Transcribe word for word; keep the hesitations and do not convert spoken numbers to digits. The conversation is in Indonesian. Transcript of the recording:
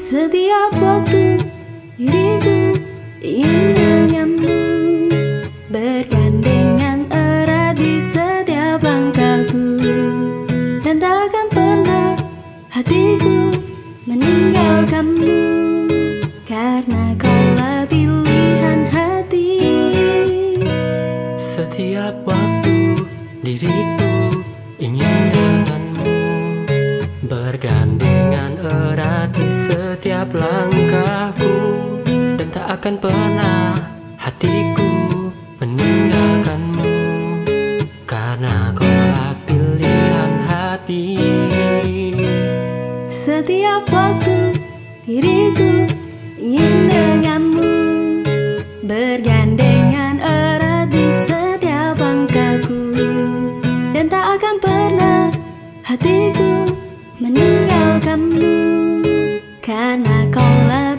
Setiap waktu diriku ingin denganmu, bergandengan erat di setiap langkahku, dan tak akan pernah hatiku meninggalkanmu, karena kaulah pilihan hati. Setiap waktu diriku ingin denganmu, bergandengan erat di setiap langkahku, dan tak akan pernah hatiku meninggalkanmu, karena kaulah pilihan hati. Setiap waktu diriku ingin denganmu, bergandengan erat di setiap langkahku, dan tak akan pernah hatiku meninggalkanmu, karena kaulah